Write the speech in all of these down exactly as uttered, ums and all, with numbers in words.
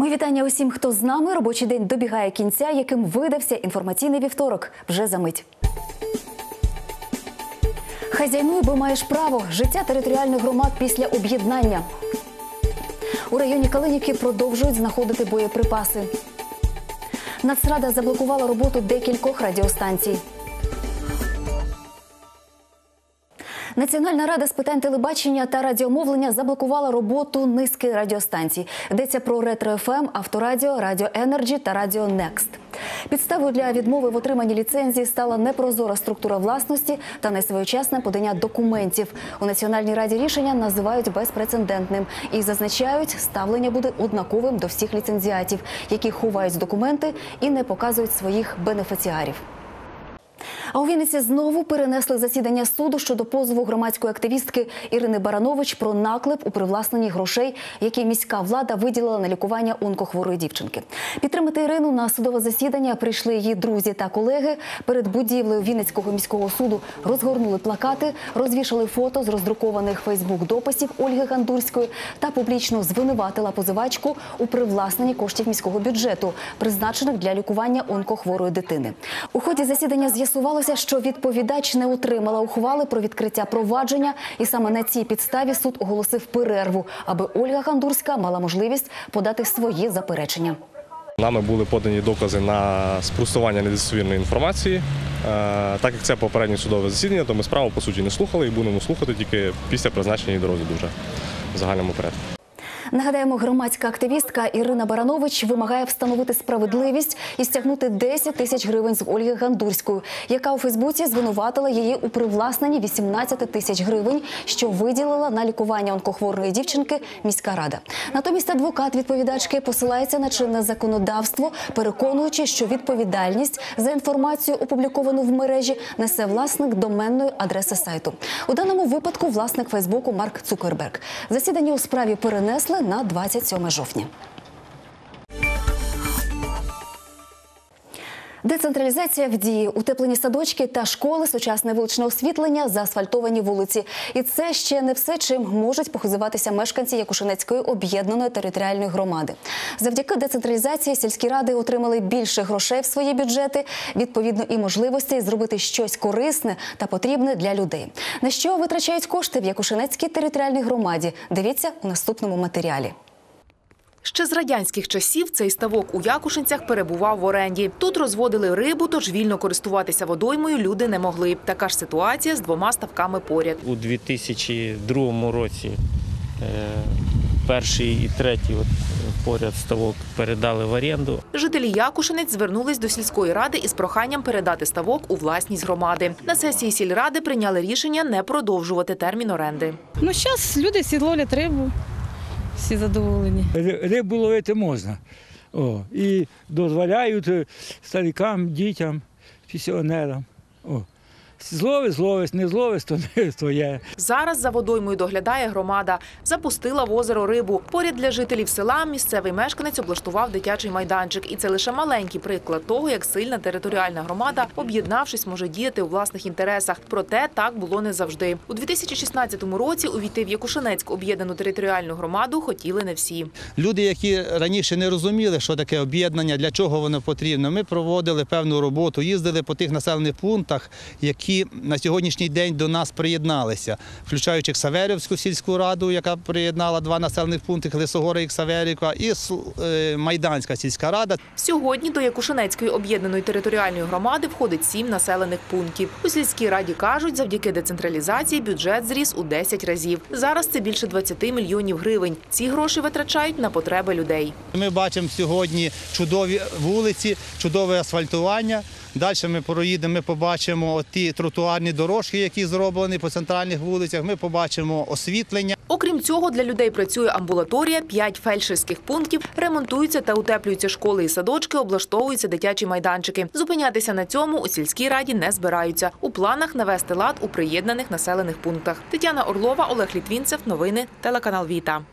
Мої вітання усім, хто з нами. Робочий день добігає кінця, яким видався інформаційний вівторок. Вже за мить. Хазяйнуй, бо маєш право. Життя територіальних громад після об'єднання. У районі Калинівки продовжують знаходити боєприпаси. Нацрада заблокувала роботу декількох радіостанцій. Національна рада з питань телебачення та радіомовлення заблокувала роботу низки радіостанцій. Йдеться про Ретро еф ем, Авторадіо, Радіо Енерджі та Радіо Некст. Підставою для відмови в отриманні ліцензії стала непрозора структура власності та несвоєчасне подання документів. У Національній раді рішення називають безпрецедентним і зазначають, ставлення буде однаковим до всіх ліцензіатів, які ховають документи і не показують своїх бенефіціарів. А у Вінниці знову перенесли засідання суду щодо позову громадської активістки Ірини Баранович про наклеп у привласненні грошей, які міська влада виділила на лікування онкохворої дівчинки. Підтримати Ірину на судове засідання прийшли її друзі та колеги. Перед будівлею Вінницького міського суду розгорнули плакати, розвішали фото з роздрукованих фейсбук-дописів Ольги Гандурської та публічно звинуватила позивачку у привласненні коштів міського бюджету, призначених для лікування онкохворої дитини. У ході засідання з'ясувалося, що відповідач не отримала ухвали про відкриття провадження, і саме на цій підставі суд оголосив перерву, аби Ольга Гандурська мала можливість подати свої заперечення. Нами були подані докази на спростування недостовірної інформації. Так як це попереднє судове засідання, то ми справу, по суті, не слухали і будемо слухати тільки після призначення її до розгляду вже в загальному порядку. Нагадаємо, громадська активістка Ірина Баранович вимагає встановити справедливість і стягнути десять тисяч гривень з Ольги Гандурської, яка у Фейсбуці звинуватила її у привласненні вісімнадцять тисяч гривень, що виділила на лікування онкохворої дівчинки міська рада. Натомість адвокат відповідачки посилається на чинне законодавство, переконуючи, що відповідальність за інформацію, опубліковану в мережі, несе власник доменної адреси сайту. У даному випадку власник Фейсбуку Марк Цукерберг. Засідання у справі перенесли на двадцять сьоме жовтня. Децентралізація в дії. Утеплені садочки та школи, сучасне вуличне освітлення, заасфальтовані вулиці. І це ще не все, чим можуть похизуватися мешканці Якушинецької об'єднаної територіальної громади. Завдяки децентралізації сільські ради отримали більше грошей в свої бюджети, відповідно і можливості зробити щось корисне та потрібне для людей. На що витрачають кошти в Якушинецькій територіальній громаді? Дивіться у наступному матеріалі. Ще з радянських часів цей ставок у Якушинцях перебував в оренді. Тут розводили рибу, тож вільно користуватися водоймою люди не могли. Така ж ситуація з двома ставками поряд. У дві тисячі другому році перший і третій от, поряд ставок передали в оренду. Жителі Якушинець звернулись до сільської ради із проханням передати ставок у власність громади. На сесії сільради прийняли рішення не продовжувати термін оренди. Ну, зараз люди всі ловлять рибу. Всі задоволені. Рибу ловити можна. О, і дозволяють старикам, дітям, пенсіонерам. О. Зловиш, зловиш, не зловиш, то не твоє. Зараз за водоймою доглядає громада. Запустила в озеро рибу. Поряд для жителів села місцевий мешканець облаштував дитячий майданчик. І це лише маленький приклад того, як сильна територіальна громада, об'єднавшись, може діяти у власних інтересах. Проте так було не завжди. У дві тисячі шістнадцятому році увійти в Якушинецьку об'єднану територіальну громаду хотіли не всі. Люди, які раніше не розуміли, що таке об'єднання, для чого воно потрібно, ми проводили певну роботу, їздили по тих населених пунктах, які які на сьогоднішній день до нас приєдналися, включаючи Ксаверівську сільську раду, яка приєднала два населених пункти – Лисогора і Ксаверівка, і Майданська сільська рада. Сьогодні до Якушинецької об'єднаної територіальної громади входить сім населених пунктів. У сільській раді кажуть, завдяки децентралізації бюджет зріс у десять разів. Зараз це більше двадцяти мільйонів гривень. Ці гроші витрачають на потреби людей. Ми бачимо сьогодні чудові вулиці, чудове асфальтування. Далі ми проїдемо, ми побачимо ті тротуарні дорожки, які зроблені по центральних вулицях, ми побачимо освітлення. Окрім цього, для людей працює амбулаторія, п'ять фельдшерських пунктів, ремонтуються та утеплюються школи і садочки, облаштовуються дитячі майданчики. Зупинятися на цьому у сільській раді не збираються. У планах навести лад у приєднаних населених пунктах. Тетяна Орлова, Олег Літвінцев. Новини. Телеканал Віта.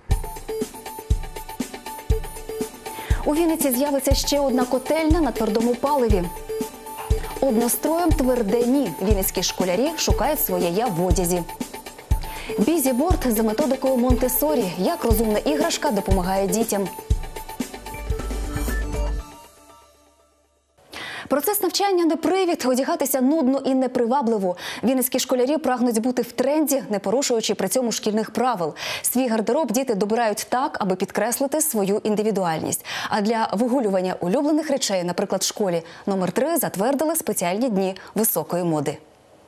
У Вінниці з'явиться ще одна котельня на твердому паливі. Одностроєм тверде ні. Вінницькі школярі шукають своє «я» в одязі. Бізіборд за методикою Монтессорі. Як розумна іграшка допомагає дітям. Процес навчання не привід одягатися нудно і непривабливо. Вінницькі школярі прагнуть бути в тренді, не порушуючи при цьому шкільних правил. Свій гардероб діти добирають так, аби підкреслити свою індивідуальність. А для вигулювання улюблених речей, наприклад, в школі номер три затвердили спеціальні дні високої моди.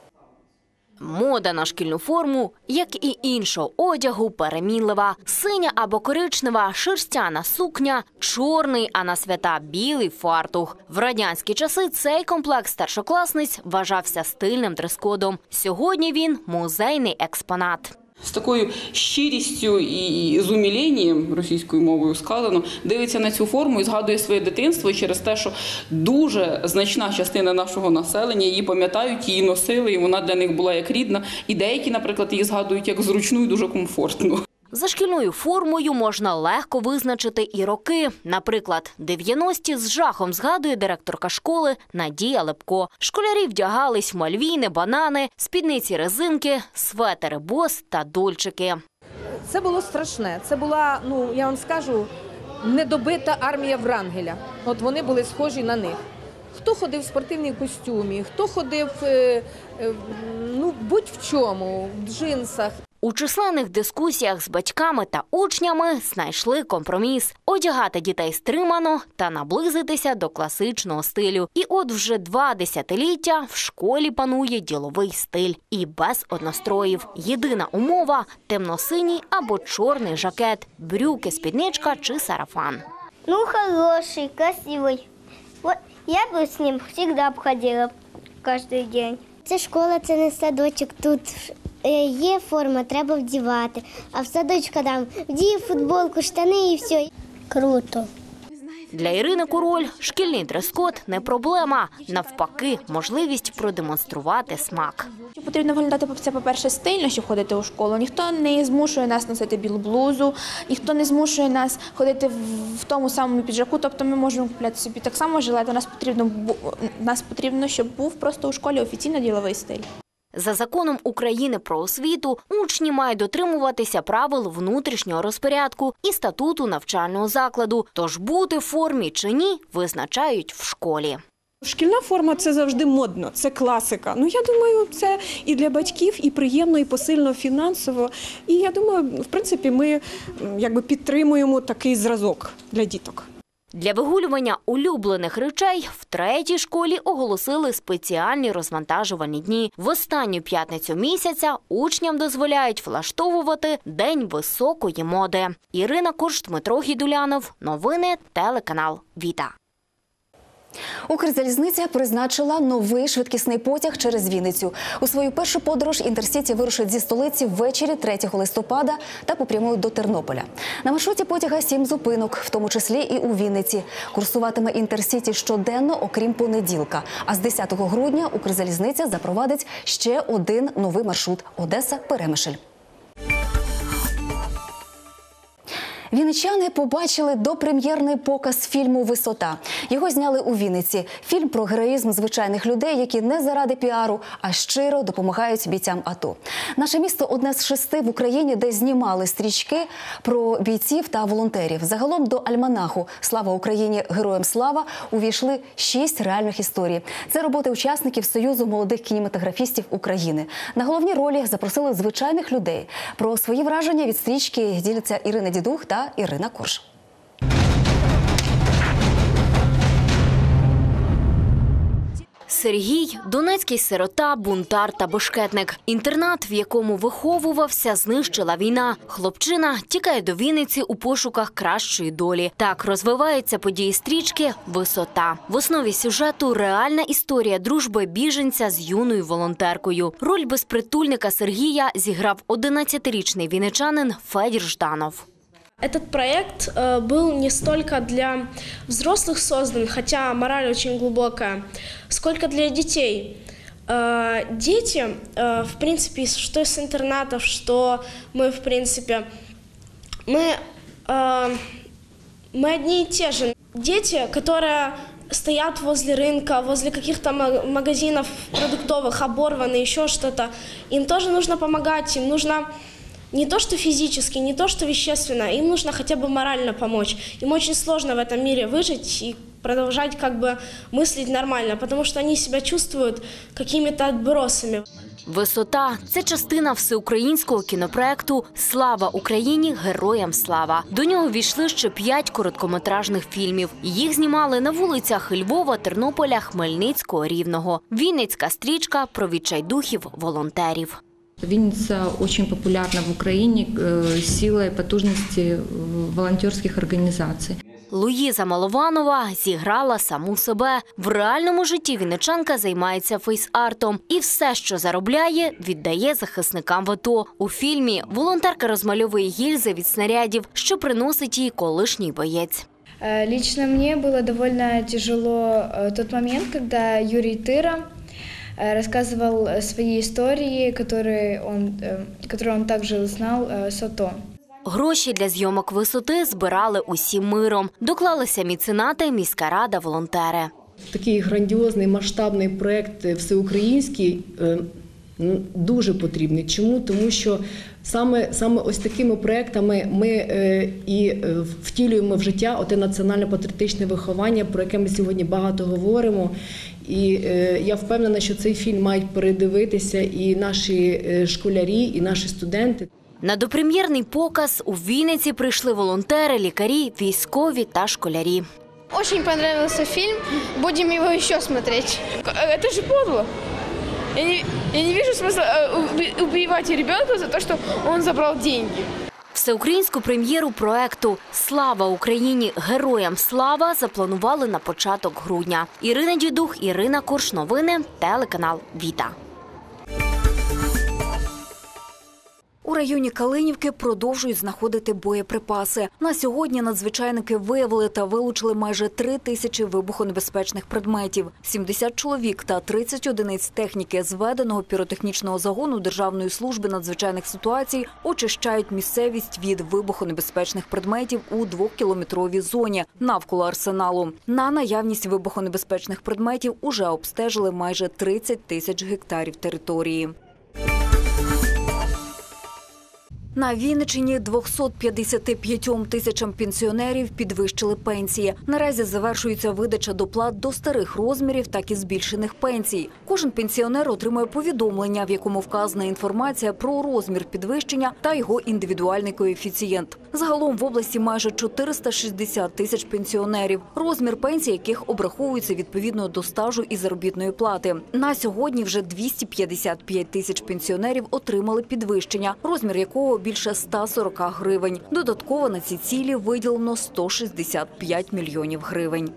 Мода на шкільну форму, як і іншого одягу, перемінлива. Синя або коричнева, шерстяна сукня, чорний, а на свята білий фартух. В радянські часи цей комплект старшокласниць вважався стильним дрес-кодом. Сьогодні він – музейний експонат. З такою щирістю і з уміленням, російською мовою сказано, дивиться на цю форму і згадує своє дитинство через те, що дуже значна частина нашого населення її пам'ятають, її носили, і вона для них була як рідна. І деякі, наприклад, її згадують як зручну і дуже комфортну. За шкільною формою можна легко визначити і роки. Наприклад, дев'яності з жахом згадує директорка школи Надія Лепко. Школярі вдягались в мальвіни, банани, спідниці резинки, светери бос та дольчики. Це було страшне. Це була, ну, я вам скажу, недобита армія Врангеля. От вони були схожі на них. Хто ходив в спортивній костюмі, хто ходив, е, е, ну, будь-в чому, в джинсах. У численних дискусіях з батьками та учнями знайшли компроміс – одягати дітей стримано та наблизитися до класичного стилю. І от вже два десятиліття в школі панує діловий стиль. І без одностроїв. Єдина умова – темно-синій або чорний жакет, брюки, спідничка чи сарафан. Ну, хороший, красивий. Вот я бы с ним всегда обходила кожен день. Це школа, це не садочок, тут є форма, треба вдівати. А в садочку там вдій футболку, штани і все. Круто. Для Ірини Король шкільний дрес-код – не проблема. Навпаки, можливість продемонструвати смак. Потрібно виглядати, це, по-перше, стильно, щоб ходити у школу. Ніхто не змушує нас носити білу блузу, ніхто не змушує нас ходити в тому самому піджаку. Тобто ми можемо купляти собі так само жилет. У нас потрібно, нас потрібно, щоб був просто у школі офіційно діловий стиль. За законом України про освіту учні мають дотримуватися правил внутрішнього розпорядку і статуту навчального закладу. Тож бути в формі чи ні визначають в школі. Шкільна форма – це завжди модно, це класика. Ну, я думаю, це і для батьків, і приємно, і посильно фінансово. І я думаю, в принципі, ми якби підтримуємо такий зразок для діток. Для вигулювання улюблених речей в третій школі оголосили спеціальні розвантажувальні дні. В останню п'ятницю місяця учням дозволяють влаштовувати День високої моди. Ірина Корж, Дмитро Гідулянов. Новини, телеканал «Віта». Укрзалізниця призначила новий швидкісний потяг через Вінницю. У свою першу подорож «Інтерсіті» вирушить зі столиці ввечері третього листопада та попрямують до Тернополя. На маршруті потяга сім зупинок, в тому числі і у Вінниці. Курсуватиме «Інтерсіті» щоденно, окрім понеділка. А з десятого грудня Укрзалізниця запровадить ще один новий маршрут – Одеса-Перемишль. Вінничани побачили допрем'єрний показ фільму «Висота». Його зняли у Вінниці. Фільм про героїзм звичайних людей, які не заради піару, а щиро допомагають бійцям АТО. Наше місто – одне з шести в Україні, де знімали стрічки про бійців та волонтерів. Загалом до альманаху «Слава Україні! Героям слава» увійшли шість реальних історій. Це роботи учасників Союзу молодих кінематографістів України. На головні ролі запросили звичайних людей. Про свої враження від стрічки діляться Ірина Дідух та Ірина Корж. Сергій – донецький сирота, бунтар та бешкетник. Інтернат, в якому виховувався, знищила війна. Хлопчина тікає до Вінниці у пошуках кращої долі. Так розвиваються події стрічки «Висота». В основі сюжету – реальна історія дружби біженця з юною волонтеркою. Роль безпритульника Сергія зіграв одинадцятирічний вінничанин Федір Жданов. Этот проект э, был не столько для взрослых создан, хотя мораль очень глубокая, сколько для детей. Э, дети, э, в принципе, что из интернатов, что мы, в принципе, мы, э, мы одни и те же. Дети, которые стоят возле рынка, возле каких-то магазинов продуктовых, оборванные, еще что-то, им тоже нужно помогать, им нужно... Не то, что физически, не то, что вещественно, им нужно хотя бы морально помочь. Им очень сложно в этом мире выжить, и продолжать как бы мыслить нормально, потому что они себя чувствуют какими-то отбросами. «Висота» – це частина всеукраїнського кінопроекту «Слава Україні! Героям слава!». До нього війшли ще п'ять короткометражних фільмів. Їх знімали на вулицях Львова, Тернополя, Хмельницького, Рівного. Вінницька стрічка про відчайдухів-волонтерів. Вінниця дуже популярна в Україні силою потужності волонтерських організацій. Луїза Малованова зіграла саму себе. В реальному житті вінничанка займається фейс-артом і все, що заробляє, віддає захисникам в АТО. У фільмі волонтерка розмальовує гільзи від снарядів, що приносить їй колишній боєць. Лично мне было довольно тяжело тот момент, когда Юрий Тыра рассказывал свои истории, которые он, которые он также знал с АТО. Гроші для зйомок «Висоти» збирали усім миром. Доклалися меценати, міська рада, волонтери. Такий грандіозний масштабний проєкт всеукраїнський дуже потрібний. Чому? Тому що саме, саме ось такими проєктами ми е, і е, втілюємо в життя оте національно-патріотичне виховання, про яке ми сьогодні багато говоримо. І е, я впевнена, що цей фільм мають передивитися і наші школярі, і наші студенти. На допрем'єрний показ у Вінниці прийшли волонтери, лікарі, військові та школярі. Очень понравился фильм, будем его еще смотреть. Это же подло. Я не, я не вижу смысла убивать ребенка за то, что он забрал деньги. Всеукраїнську прем'єру проекту «Слава Україні! Героям слава» запланували на початок грудня. Ірина Дідух, Ірина Корш. Новини, телеканал «Віта». У районі Калинівки продовжують знаходити боєприпаси. На сьогодні надзвичайники виявили та вилучили майже три тисячі вибухонебезпечних предметів. сімдесят чоловік та тридцять одиниць техніки зведеного піротехнічного загону Державної служби надзвичайних ситуацій очищають місцевість від вибухонебезпечних предметів у двокілометровій зоні навколо арсеналу. На наявність вибухонебезпечних предметів уже обстежили майже тридцять тисяч гектарів території. На Вінниччині двохсот п'ятдесяти п'ятьом тисячам пенсіонерів підвищили пенсії. Наразі завершується видача доплат до старих розмірів, так і збільшених пенсій. Кожен пенсіонер отримує повідомлення, в якому вказана інформація про розмір підвищення та його індивідуальний коефіцієнт. Загалом в області майже чотириста шістдесят тисяч пенсіонерів, розмір пенсій яких обраховується відповідно до стажу і заробітної плати. На сьогодні вже двісті п'ятдесят п'ять тисяч пенсіонерів отримали підвищення, розмір якого більше ста сорока гривень. Додатково на ці цілі виділено сто шістдесят п'ять мільйонів гривень.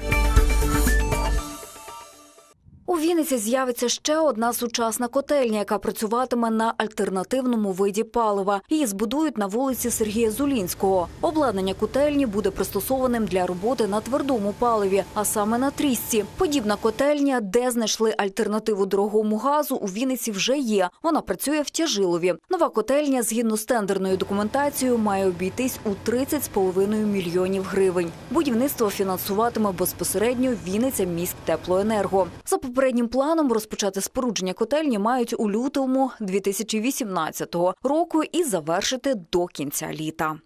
У Вінниці з'явиться ще одна сучасна котельня, яка працюватиме на альтернативному виді палива. Її збудують на вулиці Сергія Зулінського. Обладнання котельні буде пристосованим для роботи на твердому паливі, а саме на трісці. Подібна котельня, де знайшли альтернативу дорогому газу, у Вінниці вже є. Вона працює в Тяжилові. Нова котельня, згідно з тендерною документацією, має обійтись у тридцять з половиною мільйонів гривень. Будівництво фінансуватиме безпосередньо Вінниця міськтеплоенерго. За попереднім планом розпочати спорудження котельні мають у лютому дві тисячі вісімнадцятого року і завершити до кінця літа.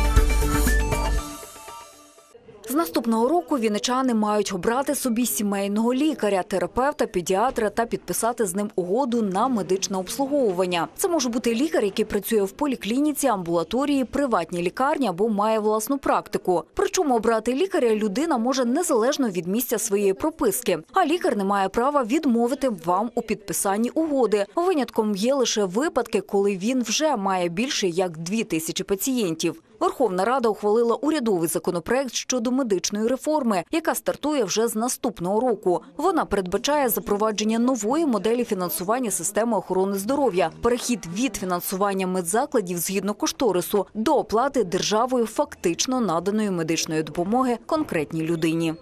З наступного року вінничани мають обрати собі сімейного лікаря, терапевта, педіатра та підписати з ним угоду на медичне обслуговування. Це може бути лікар, який працює в поліклініці, амбулаторії, приватній лікарні або має власну практику. Причому обрати лікаря людина може незалежно від місця своєї прописки. А лікар не має права відмовити вам у підписанні угоди. Винятком є лише випадки, коли він вже має більше як дві тисячі пацієнтів. Верховна Рада ухвалила урядовий законопроект щодо медичної реформи, яка стартує вже з наступного року. Вона передбачає запровадження нової моделі фінансування системи охорони здоров'я, перехід від фінансування медзакладів згідно кошторису до оплати державою фактично наданої медичної допомоги конкретній людині.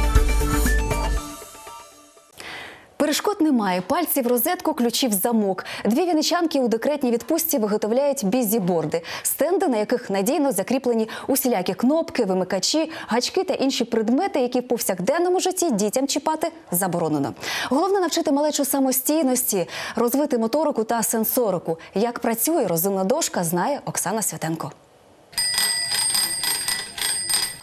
Перешкод немає. Пальці в розетку, ключі в замок. Дві вінничанки у декретній відпустці виготовляють бізі-борди. Стенди, на яких надійно закріплені усілякі кнопки, вимикачі, гачки та інші предмети, які в повсякденному житті дітям чіпати заборонено. Головне – навчити малечу самостійності, розвити моторику та сенсорику. Як працює розумна дошка, знає Оксана Святенко.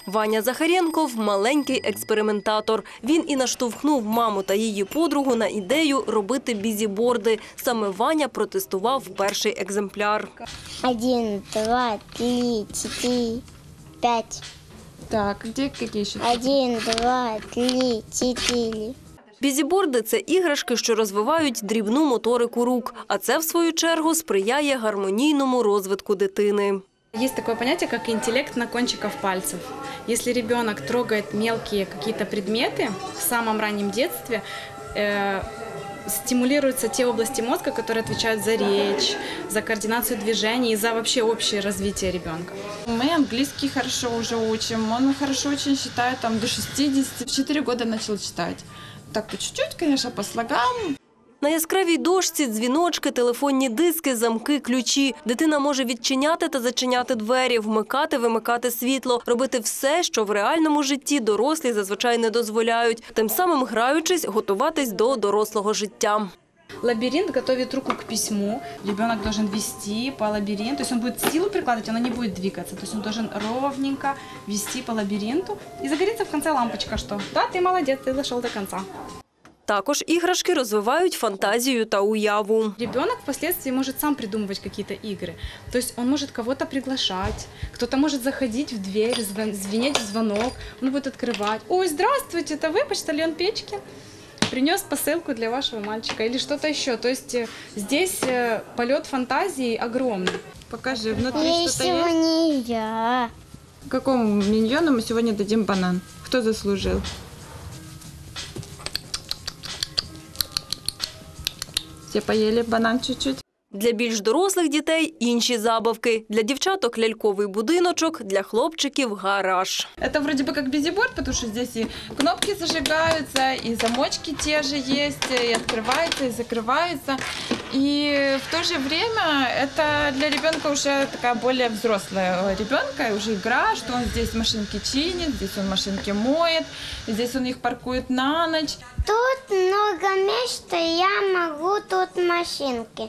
Ваня Захарєнков – маленький експериментатор. Він і наштовхнув маму та її подругу на ідею робити бізіборди. Саме Ваня протестував перший екземпляр. Один, два, три, четыре, пять. Так, где какие еще? Один, два, три, четыре. Бізіборди – це іграшки, що розвивають дрібну моторику рук. А це, в свою чергу, сприяє гармонійному розвитку дитини. Есть такое понятие, как интеллект на кончиках пальцев. Если ребенок трогает мелкие какие-то предметы в самом раннем детстве, э, стимулируются те области мозга, которые отвечают за речь, за координацию движений и за вообще общее развитие ребенка. Мы английский хорошо уже учим, он хорошо очень считает, там до шестидесяти. В четыре года начал читать. Так по чуть-чуть, конечно, по слогам. На яскравій дошці – дзвіночки, телефонні диски, замки, ключі. Дитина може відчиняти та зачиняти двері, вмикати, вимикати світло, робити все, що в реальному житті дорослі зазвичай не дозволяють. Тим самим, граючись, готуватись до дорослого життя. Лабиринт готовит руку к письму. Ребенок должен вести по лабиринту. То есть он будет силу прикладывать, она не будет двигаться. То есть он должен ровненько вести по лабиринту. И загорится в конце лампочка, что да, ты молодец, ты дошел до конца. Також іграшки розвивають фантазію та уяву. Ребенок впоследствии может сам придумывать какие-то игры. То есть он может кого-то приглашать, кто-то может заходить в дверь, звенеть в звонок, он будет открывать. Ой, здравствуйте, это вы, почтальон Печки? Принес посылку для вашего мальчика или что-то еще. То есть здесь полет фантазии огромный. Покажи, внутри Я что-то есть? не я. Какому миньону мы сегодня дадим банан? Кто заслужил? Все поели банан чуть-чуть? Для більш дорослих дітей – інші забавки. Для дівчаток – ляльковий будиночок, для хлопчиків – гараж. Это вроде бы как бизиборд, потому что здесь и кнопки зажигаются, и замочки те же есть, и открываются, и закрываются. И в то же время это для ребенка уже такая более взрослая ребенка, уже игра, что он здесь машинки чинит, здесь он машинки моет, здесь он их паркует на ночь. Тут много мест, что я могу тут машинки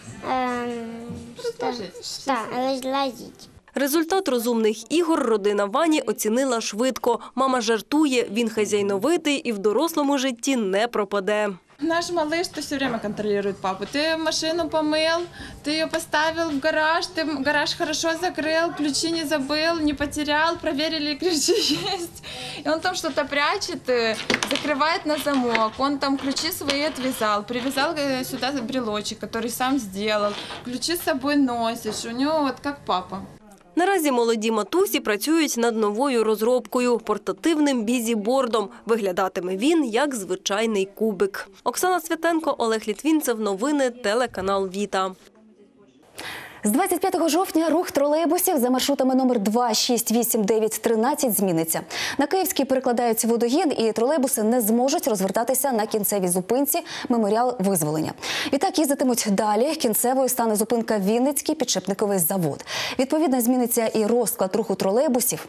разложить. Результат розумних ігор родина Вані оцінила швидко. Мама жартує, він хазяйновитий і в дорослому житті не пропаде. Наш малыш, ты все время контролирует папу. Ты машину помыл, ты ее поставил в гараж, ты гараж хорошо закрыл, ключи не забыл, не потерял, проверили, ключи есть. И он там что-то прячет, закрывает на замок, он там ключи свои отвязал, привязал сюда брелочек, который сам сделал, ключи с собой носишь, у него вот как папа. Наразі молоді матусі працюють над новою розробкою – портативним бізібордом. Виглядатиме він як звичайний кубик. Оксана Святенко, Олег Літвінцев. Новини, телеканал «Віта». З двадцять п'ятого жовтня рух тролейбусів за маршрутами номер два, шість, вісім, дев'ять, тринадцять зміниться. На Київський перекладають водогін, і тролейбуси не зможуть розвертатися на кінцевій зупинці «Меморіал Визволення». Відтак їздитимуть далі. Кінцевою стане зупинка «Вінницький підшипниковий завод». Відповідно, зміниться і розклад руху тролейбусів.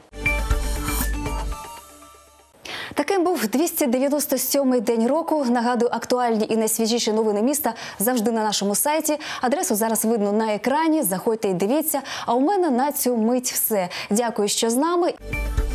Таким був двісті дев'яносто сьомий день року. Нагадую, актуальні і найсвіжіші новини міста завжди на нашому сайті. Адресу зараз видно на екрані. Заходьте і дивіться. А у мене на цю мить все. Дякую, що з нами.